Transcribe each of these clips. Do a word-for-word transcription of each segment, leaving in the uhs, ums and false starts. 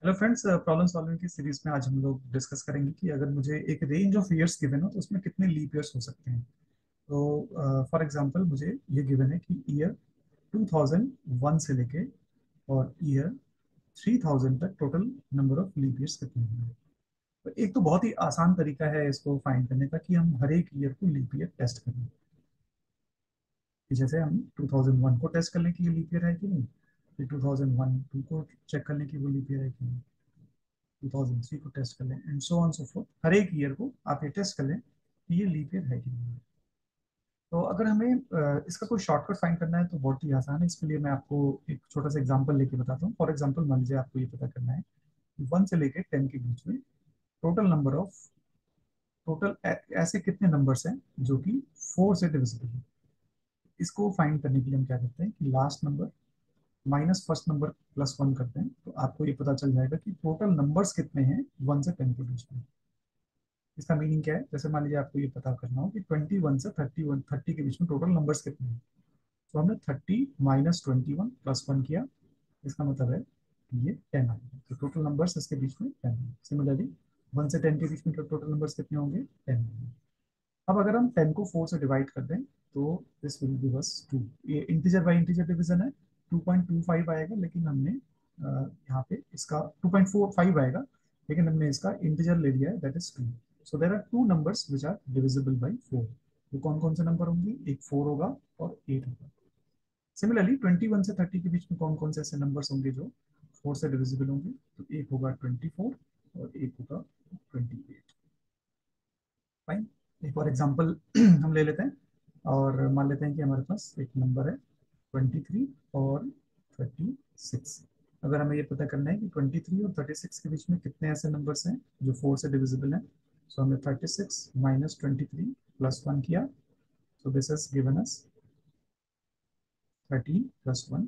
Hello friends, problem solving की series में आज हम लोग डिस्कस करेंगे कि अगर मुझे एक रेंज ऑफ ईयर्स गिवन हो तो उसमें कितने लीप ईयर्स हो सकते हैं। तो फॉर एग्जांपल मुझे ये गिवन है कि ईयर टू थाउज़ेंड वन से लेके और ईयर थ्री थाउज़ेंड तक total number of leap years कितने हैं। तो एक तो बहुत ही आसान तरीका है इसको फाइंड करने का कि हम हर एक ईयर को लीप ईयर टेस्ट करें। कि जैसे हम टू थाउज़ेंड वन को टेस्ट कर लें कि ये लीप ईयर है कि नहीं, फिर टू थाउज़ेंड वन टू को चेक कर लें कि वो लीप ईयर है कि नहीं, टू थाउज़ेंड थ्री को टेस्ट कर लें and so on so forth. हर एक ईयर को आप ये टेस्ट कर लें कि ये लीप ईयर है कि नहीं है। तो अगर हमें अ, इसका कोई शॉर्टकट फाइंड करना है तो बहुत ही आसान है। इसके लिए मैं आपको एक छोटा सा एग्जांपल लेके बताता हूँ। फॉर एग्जांपल मान लीजिए आपको ये पता करना है कि वन से लेके टेन के बीच में टोटल नंबर ऑफ टोटल ऐसे कितने नंबर्स हैं जो कि फोर से डिविजिबल है। इसको फाइंड करने के लिए हम क्या करते हैं कि last number minus first number plus one करते हैं, तो आपको ये पता चल जाएगा कि टोटल नंबर्स कितने हैं वन से टेन के बीच में। इसका मीनिंग क्या है, जैसे मान लीजिए आपको ये पता करना हो कि ट्वेंटी वन से थर्टी वन थर्टी के बीच में टोटल नंबर्स कितने हैं। तो हमने thirty minus twenty one plus one किया, इसका मतलब है कि ये टेन आएगा। तो टोटल नंबर्स इसके बीच में टेन है। सिमिलरली वन से टेन के बीच में टोटल नंबर्स कितने होंगे, टेन होंगे। अब अगर हम टेन को फोर से डिवाइड कर दें तो this will give us two. ये इंटीजर बाय इंटीजर डिवीजन है, टू पॉइंट टू फाइव आएगा, लेकिन हमने अ, यहाँ पे इसका टू पॉइंट फोर फाइव आएगा, लेकिन हमने इसका इंटीजर ले लिया है, that is two. So there are two numbers which are divisible by four. वो कौन कौन से नंबर होंगे, एक फोर होगा और एट होगा। सिमिलरली ट्वेंटी वन से थर्टी के बीच में कौन कौन से ऐसे नंबर्स होंगे जो फोर से डिविजिबल होंगे। तो एक होगा ट्वेंटी फोर और एक होगा ट्वेंटी एट। फाइन। एक और एग्जांपल हम ले लेते हैं और मान लेते हैं कि हमारे पास एक नंबर है ट्वेंटी थ्री और थर्टी सिक्स। अगर हमें ये पता करना है कि ट्वेंटी थ्री और थर्टी सिक्स के बीच में कितने ऐसे नंबर्स हैं जो फोर से डिविजिबल हैं, सो हमने thirty six minus twenty three plus one किया। So this is given us thirteen plus one,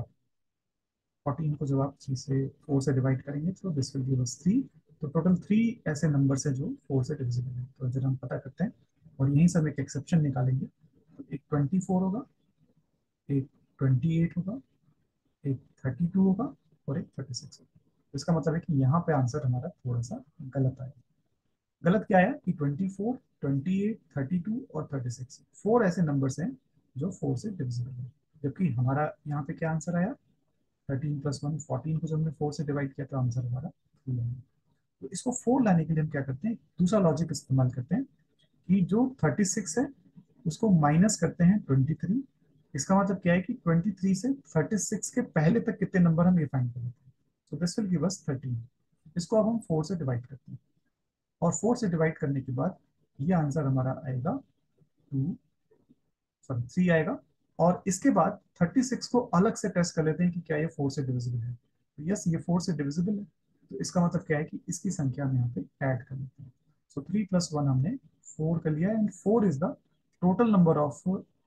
fourteen को जब आप थ्री से फोर से डिवाइड करेंगे तो this will give us three. तो टोटल थ्री ऐसे नंबर्स हैं जो फोर से डिविजिबल हैं। तो जब हम पता करते हैं और यहीं से हम एक एक्सेप्शन निकालेंगे, तो एक ट्वेंटी फोर होगा, एक ट्वेंटी एट होगा, एक थर्टी टू होगा और एक थर्टी सिक्स होगा। तो इसका मतलब है कि यहाँ पे आंसर हमारा थोड़ा सा गलत आया। गलत क्या है कि twenty four, twenty eight, thirty two और थर्टी सिक्स फोर ऐसे नंबर्स हैं जो फोर से डिविजिबल है, जबकि हमारा यहाँ पे क्या आंसर आया, थर्टीन प्लस वन फोर्टीन को जब हमने फोर से डिवाइड किया तो आंसर हमारा थ्री आया। तो इसको फोर लाने के लिए हम क्या करते हैं, दूसरा लॉजिक इस्तेमाल करते हैं कि जो थर्टी सिक्स है उसको माइनस करते हैं ट्वेंटी थ्री। इसका मतलब क्या है कि ट्वेंटी थ्री से थर्टी सिक्स के पहले तक कितने नंबर हम ये फाइंड कर लेते हैं। So this will give us thirteen. इसको अब हम फोर से डिवाइड करते हैं और फोर से डिवाइड करने के बाद ये आंसर हमारा आएगा टू, सॉरी थ्री आएगा। और इसके बाद थर्टी सिक्स को अलग से टेस्ट कर लेते हैं कि क्या ये फोर से डिविजिबल है। तो यस, ये फोर से डिविजिबल है। तो इसका मतलब क्या है कि इसकी संख्या हम यहाँ पे ऐड कर लेते हैं। सो थ्री प्लस वन हमने फोर कर लिया and four is the total number of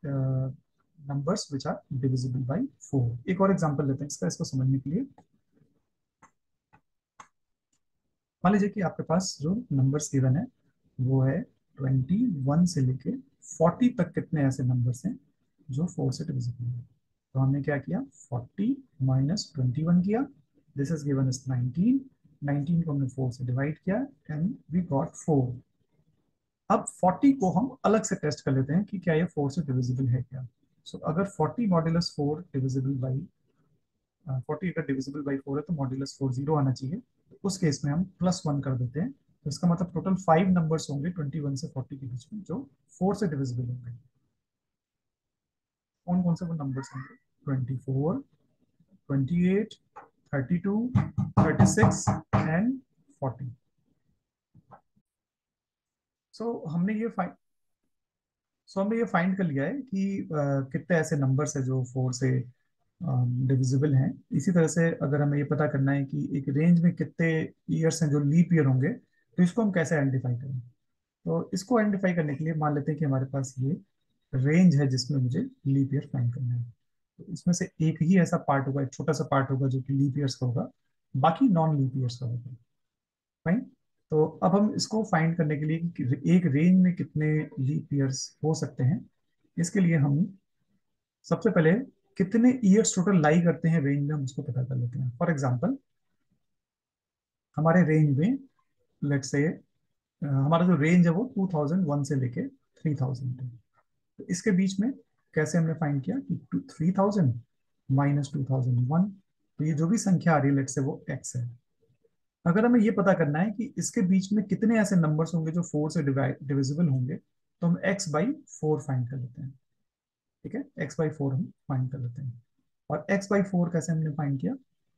numbers which are divisible by four. एक और एग्जांपल लेते हैं इसका, इसको समझने के लिए। मान लीजिए कि आपके पास जो नंबर्स गिवन है वो है ट्वेंटी वन से लेके फोर्टी तक कितने ऐसे नंबर्स हैं जो फोर से डिविजिबल है। तो हमने क्या किया, फोर्टी माइनस ट्वेंटी वन किया, this is given is nineteen. Nineteen को हमने फोर से डिवाइड किया एंड वी गॉट फोर। अब फोर्टी को हम अलग से टेस्ट कर लेते हैं कि क्या ये फोर से डिविजिबल है क्या। सो so, अगर forty modulus four divisible by forty अगर डिविजिबल बाई फोर है तो मॉड्यूलस फोर जीरो आना चाहिए। तो उस केस में हम प्लस वन कर देते हैं। तो इसका मतलब टोटल फाइव नंबर्स होंगे ट्वेंटी वन से फोर्टी के बीच में जो फोर से डिविजिबल होंगे। कौन कौन से वो नंबर्स होंगे, twenty four, twenty eight, thirty two, thirty six and forty. So हमने ये फाइंड सो हमने ये फाइंड कर लिया है कि अ, कितने ऐसे नंबर्स है जो फोर से डिविजिबल हैं। इसी तरह से अगर हमें ये पता करना है कि एक रेंज में कितने ईयर्स हैं जो लीप ईयर होंगे, तो इसको हम कैसे आइडेंटिफाई करें। तो इसको आइडेंटिफाई करने के लिए मान लेते हैं कि हमारे पास ये रेंज है जिसमें मुझे लीप ईयर फाइंड करना है। तो इसमें से एक ही ऐसा पार्ट होगा, एक छोटा सा पार्ट होगा जो कि लीप ईयर्स का होगा, बाकी नॉन लीप ईयर्स का होगा। फाइन। तो अब हम इसको फाइंड करने के लिए कि एक रेंज में कितने लीप ईयर्स हो सकते हैं, इसके लिए हम सबसे पहले कितने ईयर्स टोटल लाई करते हैं रेंज में हम उसको पता कर लेते हैं। फॉर एग्जाम्पल हमारे रेंज में लेट्स से हमारा जो रेंज है वो टू थाउजेंड वन से लेके थ्री थाउजेंड है। तो इसके बीच में कैसे हमने फाइंड किया कि three thousand minus two thousand one, तो ये जो भी संख्या आ रही है लेट्स से वो एक्स है। अगर हमें ये पता करना है कि इसके बीच में कितने ऐसे नंबर्स होंगे जो फोर से डिवाइड डिविजिबल होंगे, तो हम एक्स बाई फोर फाइंड कर लेते हैं। ठीक है, एक्स बाई फोर हम फाइंड कर लेते हैं। और एक्स बाई फोर कैसे हमने फाइंड किया,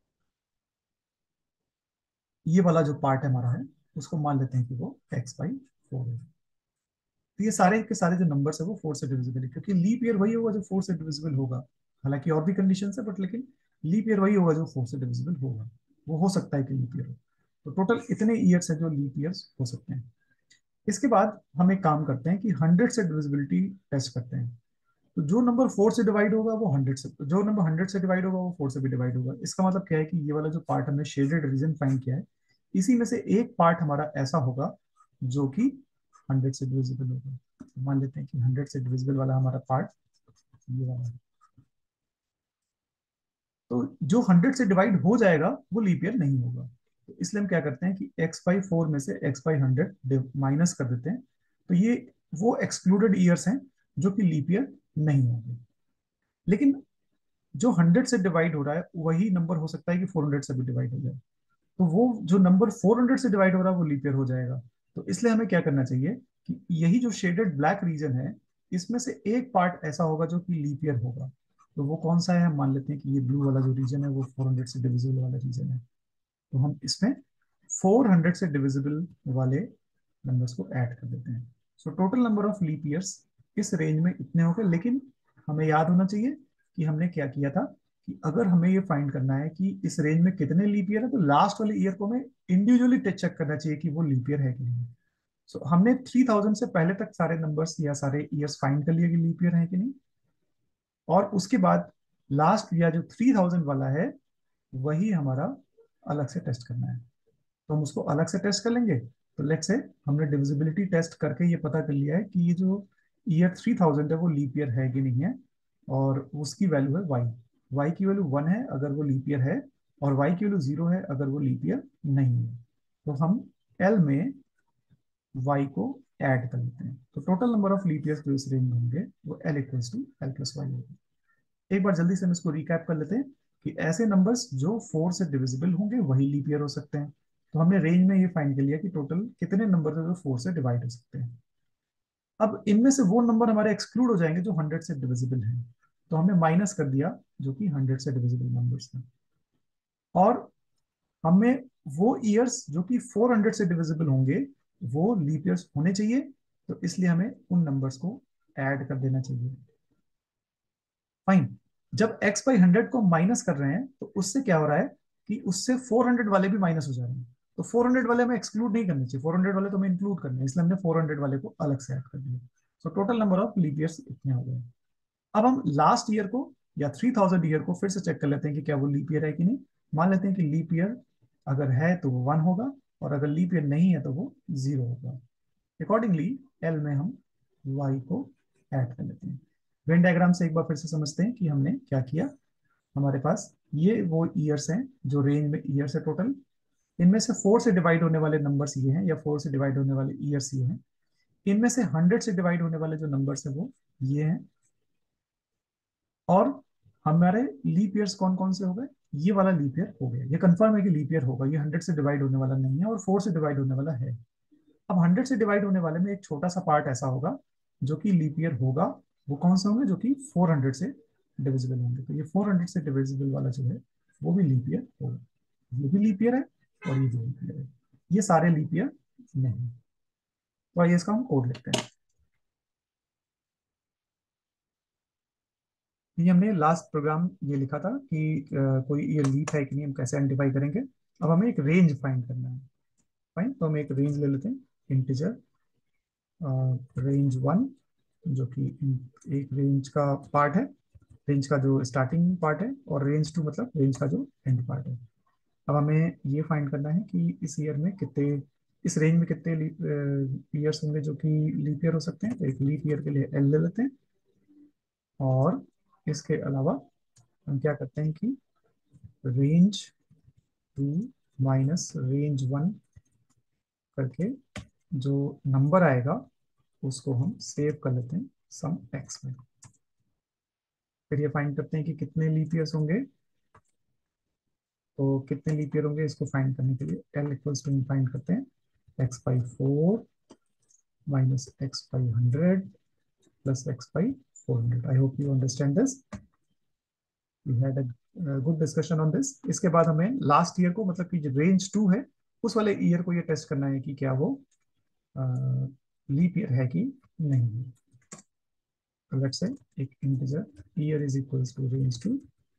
ये वाला जो पार्ट हमारा है उसको मान लेते हैं कि वो एक्स बाई फोर है। तो ये सारे के सारे जो नंबर्स है वो फोर से डिविजिबल है, क्योंकि लीप ईयर वही होगा जो फोर से डिविजिबल होगा। हालांकि और भी कंडीशन है, बट लेकिन लीप ईयर वही होगा जो फोर से डिविजिबल होगा। वो हो सकता है कि लीप ईयर हो। तो टोटल इतने ईयर्स है जो लीप ईयर्स हो सकते हैं। इसके बाद हम एक काम करते हैं कि हंड्रेड से डिविजिबिलिटी टेस्ट करते हैं। तो जो नंबर फोर से डिवाइड होगा वो हंड्रेड से, जो नंबर हंड्रेड से डिवाइड होगा वो फोर से भी डिवाइड होगा। इसका मतलब क्या है कि ये वाला जो पार्ट हमने शेडेड रीजन फाइंड किया है, इसी में से एक पार्ट हमारा ऐसा होगा जो कि हंड्रेड से डिविजिबल होगा। तो मान लेते हैं कि हंड्रेड से डिविजिबल वाला हमारा पार्ट ये वाला है। तो जो हंड्रेड से डिवाइड हो जाएगा वो लीप ईयर नहीं होगा। तो इसलिए हम क्या करते हैं कि एक्स बाई फोर में से एक्स बाई हंड्रेड माइनस कर देते हैं। तो ये वो एक्सक्लूडेड ईयर्स हैं जो कि लीप ईयर नहीं होंगे। लेकिन जो हंड्रेड से डिवाइड हो रहा है वही नंबर हो सकता है कि फोर हंड्रेड से भी डिवाइड हो जाए। तो वो जो नंबर फोर हंड्रेड से डिवाइड हो रहा है वो लीप ईयर हो जाएगा। तो इसलिए हमें क्या करना चाहिए कि यही जो शेडेड ब्लैक रीजन है, इसमें से एक पार्ट ऐसा होगा जो कि लीप ईयर होगा। तो वो कौन सा है, हम मान लेते हैं कि ये ब्लू वाला जो रीजन है वो फोर हंड्रेड से डिविजिबल वाला रीजन है। तो हम इसमें फोर हंड्रेड से डिविजिबल वाले नंबर्स को ऐड कर देते हैं। So total number of leap years इस रेंज में इतने हो गए। लेकिन हमें याद होना चाहिए कि हमने क्या किया था कि अगर हमें ये फाइंड करना है कि इस रेंज में कितने लीप ईयर है, तो लास्ट वाले ईयर को हमें इंडिविजुअली चेक करना चाहिए कि वो लीप ईयर है कि नहीं। सो so, हमने थ्री थाउजेंड से पहले तक सारे नंबर्स या सारे ईयर्स फाइंड कर लिए कि लीप ईयर है कि नहीं। और उसके बाद लास्ट ईयर जो थ्री थाउजेंड वाला है वही हमारा अलग से टेस्ट करना है। तो हम उसको अलग से टेस्ट कर लेंगे। तो लेट्स से हमने डिविजिबिलिटी टेस्ट करके ये पता कर लिया है कि ये जो ईयर थ्री थाउजेंड है वो लीप ईयर है कि नहीं है। और उसकी वैल्यू है वाई। वाई की वैल्यू वन है अगर वो लीप ईयर है, और वाई की वैल्यू जीरो है अगर वो लीप ईयर नहीं है। तो हम एल में वाई को ऐड कर लेते हैं। तो total number of leap years जो इस रेंज में होंगे वो L equals to L plus Y होगा। एक बार जल्दी से हम इसको रिकैप कर लेते हैं कि ऐसे नंबर्स जो फोर से डिविजिबल होंगे वही लीप ईयर हो सकते हैं। तो हमने रेंज में ये फाइंड कर लिया कि टोटल कितने नंबर है जो फोर से डिवाइड हो सकते हैं। अब इनमें से वो नंबर हमारे एक्सक्लूड हो जाएंगे जो हंड्रेड से डिविजिबल हैं। तो हमने माइनस कर दिया जो कि हंड्रेड से डिविजिबल नंबर्स हैं। और हमें वो ईयर्स जो कि फोर हंड्रेड से डिविजिबल होंगे वो लीप ईयर्स होने चाहिए। तो इसलिए हमें उन नंबर्स को ऐड कर देना चाहिए। फाइन। जब x बाई हंड्रेड को माइनस कर रहे हैं तो उससे क्या हो रहा है कि उससे फोर हंड्रेड वाले भी माइनस हो जा रहे हैं। तो फोर हंड्रेड वाले हमें एक्सक्लूड नहीं करने चाहिए, फोर हंड्रेड वाले तो हमें इंक्लूड करने हैं, इसलिए हमने फोर हंड्रेड वाले को अलग से ऐड कर दिया। So total number of leap years इतने हो गए। अब हम लास्ट ईयर को या थ्री थाउजेंड ईयर को फिर से चेक कर लेते हैं कि क्या वो लीप ईयर है कि नहीं। मान लेते हैं कि लीप ईयर अगर है तो वो वन होगा, और अगर लीप ईयर नहीं है तो वो जीरो होगा। अकॉर्डिंगली एल में हम वाई को ऐड कर लेते हैं। वेन डायग्राम से एक बार फिर से समझते हैं कि हमने क्या किया। हमारे पास ये वो ईयर्स हैं जो रेंज में ईयर्स है टोटल। इनमें से फोर से डिवाइड होने वाले नंबर्स ये हैं, या फोर से डिवाइड होने वाले ईयर्स ये हैं। इनमें से हंड्रेड से डिवाइड होने वाले जो नंबर्स है वो ये हैं। और हमारे लीप ईयर्स कौन कौन से हो गए, ये वाला लीप ईयर हो गया, ये कंफर्म है कि लीप ईयर होगा। ये हंड्रेड से डिवाइड होने वाला नहीं है और फोर से डिवाइड होने वाला है। अब हंड्रेड से डिवाइड होने वाले में एक छोटा सा पार्ट ऐसा होगा जो कि लीप ईयर होगा। वो कौन से होंगे, जो कि फोर हंड्रेड से डिविजिबल होंगे। तो ये फोर हंड्रेड से डिविजिबल वाला जो है वो भी लीप ईयर होगा। ये भी लीप ईयर है और ये भी लीप ईयर है। ये सारे लीप ईयर नहीं। तो आइए इसका हम कोड लिखते हैं। ये हमने लास्ट प्रोग्राम ये लिखा था कि अ, कोई ये लीप है कि नहीं, हम कैसे आइडेंटिफाई करेंगे। अब हमें एक रेंज फाइंड करना है। फाइन, तो हम एक रेंज ले लेते हैं, इंटीजर रेंज वन, जो कि एक रेंज का पार्ट है, रेंज का जो स्टार्टिंग पार्ट है, और रेंज टू मतलब रेंज का जो एंड पार्ट है। अब हमें ये फाइंड करना है कि इस ईयर में कितने, इस रेंज में कितने ईयर्स होंगे जो कि लीप ईयर हो सकते हैं। तो एक लीप ईयर के लिए एल ले लेते हैं। और इसके अलावा हम क्या करते हैं कि range two minus range one करके जो नंबर आएगा उसको हम सेव कर लेते हैं सम एक्स में। फिर ये फाइंड करते हैं कि कितने लीप ईयर्स होंगे। तो कितने लीप ईयर होंगे इसको फाइंड करने के लिए एल इक्वल्स टू फाइंड करते हैं X by four minus X by hundred plus X by four hundred. I hope you understand this. We had a good discussion on this. इसके बाद हमें लास्ट ईयर को, मतलब कि जो रेंज टू है उस वाले ईयर को ये टेस्ट करना है कि क्या वो लीप ईयर है कि नहीं है। लेट्स से एक integer year is equals to range two.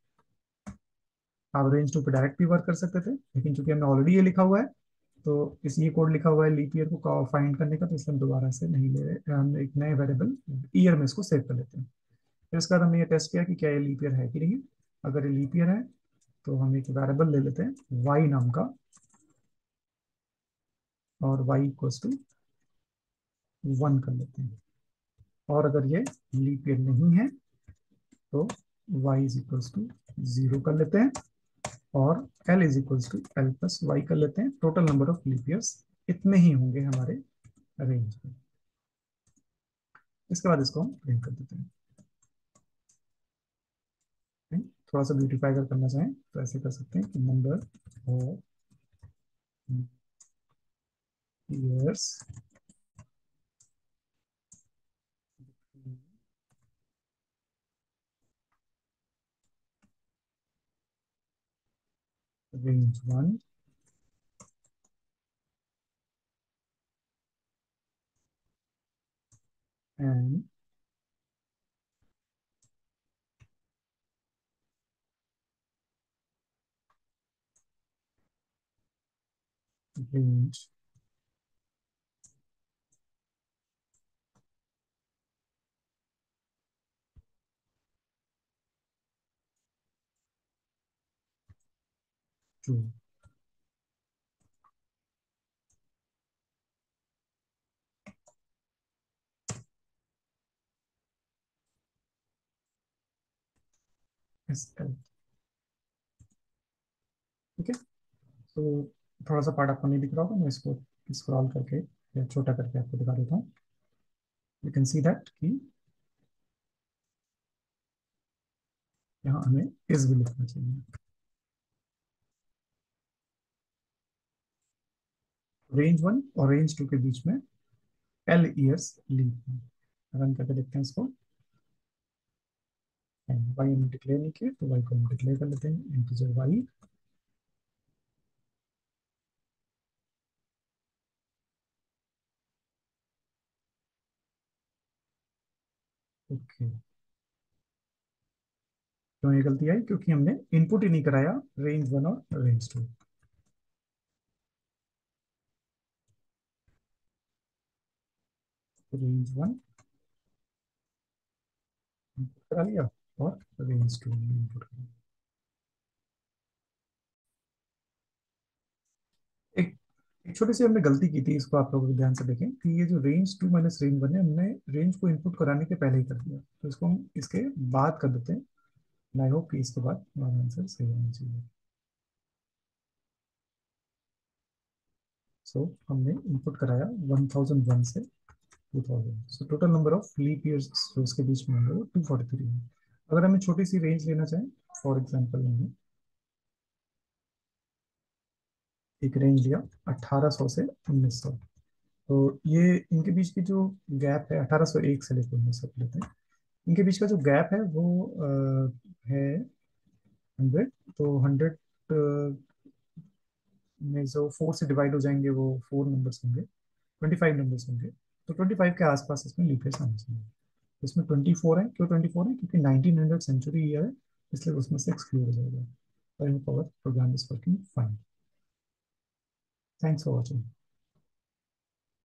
आप रेंज टू पे डायरेक्ट भी वर्क कर सकते थे, लेकिन चूंकि हमने ऑलरेडी ये लिखा हुआ है तो इस ये कोड लिखा हुआ है लीप ईयर को फाइंड करने का, तो इसलिए हम दोबारा से नहीं ले रहे, हम एक नए वेरिएबल ईयर में इसको सेव कर लेते हैं। फिर इसके बाद हमने ये टेस्ट किया कि क्या ये लीप ईयर है कि नहीं। अगर ये लीप ईयर है तो हम एक वेरिएबल ले लेते हैं वाई नाम का, और वाई इक्वल्स टू वन कर लेते हैं। और अगर ये लीप ईयर नहीं है तो Y is equals to zero कर लेते हैं, और L is equals to L plus Y कर लेते हैं। Total number of leap years इतने ही होंगे हमारे रेंज में। इसके बाद इसको हम प्रिंट कर देते हैं। थोड़ा सा ब्यूटीफाई अगर करना चाहें तो ऐसे कर सकते हैं कि number of years range one and range two. S L. ठीक है, तो थोड़ा सा पार्ट आपको नहीं दिख रहा होगा, मैं इसको स्क्रॉल करके या छोटा करके आपको दिखा देता हूँ। यू कैन सी दैट कि यहाँ हमें इस भी लिखना चाहिए। रेंज वन और रेंज टू के बीच में एल ईयर्स लीप। रन करके देखते हैं इसको। वाई हमने डिक्लेयर नहीं किया तो वाई को हम डिक्लेयर कर लेते हैं इंटीजर वाई। ओके, क्यों ये गलती आई? क्योंकि हमने इनपुट ही नहीं कराया रेंज वन और range two. Range one input करा लिया और रेंज टू इनपुट करा लिया। एक एक छोटी सी हमने गलती की थी, इसको आप लोग ध्यान से देखें कि ये जो range two minus range one है, हमने रेंज को इनपुट कराने के पहले ही कर दिया, तो इसको हम इसके बाद कर देते हैं। आई होप कि इसके बाद हमारा आंसर सही होना चाहिए। सो so, हमने इनपुट कराया वन थाउजेंड वन से two thousand. So total number of leap years जो इसके बीच में होंगे वो टू फोर्टी थ्री है। अगर हमें छोटी सी रेंज लेना चाहें, फॉर एग्जांपल हमने एक रेंज लिया अठारह सौ से उन्नीस सौ, तो ये इनके बीच की जो गैप है अठारह सौ एक से लेकर उन्नीस सौ लेते हैं, इनके बीच का जो गैप है वो अ, है हंड्रेड। तो हंड्रेड में जो फोर से डिवाइड हो जाएंगे वो फोर नंबर्स होंगे, ट्वेंटी फाइव नंबर्स होंगे। तो ट्वेंटी फाइव के आसपास इसमें लीप ईयर्स आने चाहिए। इसमें ट्वेंटी फोर है। क्यों ट्वेंटी फोर है? क्योंकि नाइनटीन हंड्रेड सेंचुरी ईयर है, इसलिए उसमें से एक्सक्लूड हो जाएगा। I hope our program is working fine. Thanks for watching.